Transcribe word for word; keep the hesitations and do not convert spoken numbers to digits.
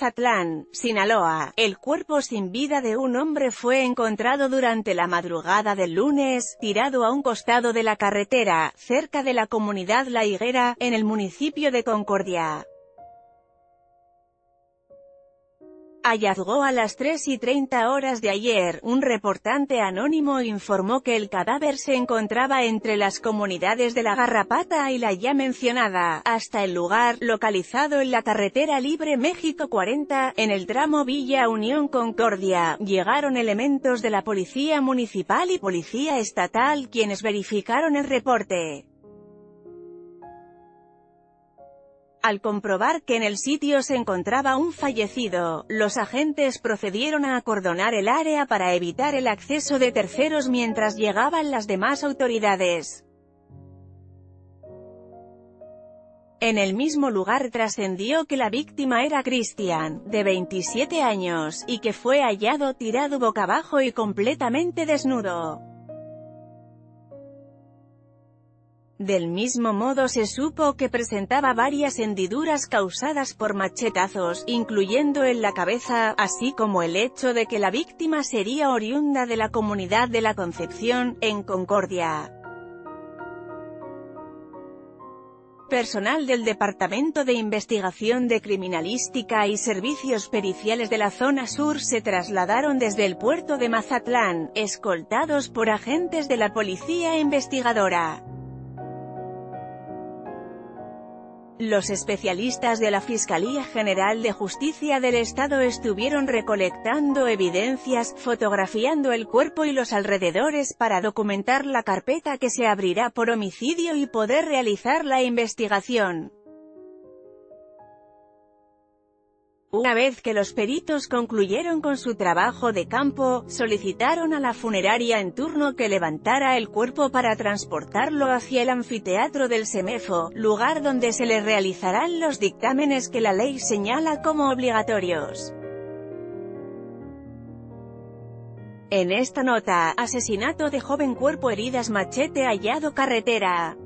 Mazatlán, Sinaloa. El cuerpo sin vida de un hombre fue encontrado durante la madrugada del lunes, tirado a un costado de la carretera, cerca de la comunidad La Higuera, en el municipio de Concordia. Hallazgó a las tres y treinta horas de ayer. Un reportante anónimo informó que el cadáver se encontraba entre las comunidades de La Garrapata y la ya mencionada. Hasta el lugar, localizado en la carretera libre México cuarenta, en el tramo Villa Unión Concordia, llegaron elementos de la policía municipal y policía estatal, quienes verificaron el reporte. Al comprobar que en el sitio se encontraba un fallecido, los agentes procedieron a acordonar el área para evitar el acceso de terceros mientras llegaban las demás autoridades. En el mismo lugar trascendió que la víctima era Cristian, de veintisiete años, y que fue hallado tirado boca abajo y completamente desnudo. Del mismo modo se supo que presentaba varias hendiduras causadas por machetazos, incluyendo en la cabeza, así como el hecho de que la víctima sería oriunda de la comunidad de La Concepción, en Concordia. Personal del Departamento de Investigación de Criminalística y Servicios Periciales de la Zona Sur se trasladaron desde el puerto de Mazatlán, escoltados por agentes de la Policía Investigadora. Los especialistas de la Fiscalía General de Justicia del Estado estuvieron recolectando evidencias, fotografiando el cuerpo y los alrededores para documentar la carpeta que se abrirá por homicidio y poder realizar la investigación. Una vez que los peritos concluyeron con su trabajo de campo, solicitaron a la funeraria en turno que levantara el cuerpo para transportarlo hacia el anfiteatro del Semefo, lugar donde se le realizarán los dictámenes que la ley señala como obligatorios. En esta nota, asesinato de joven, cuerpo, heridas, machete hallado, carretera.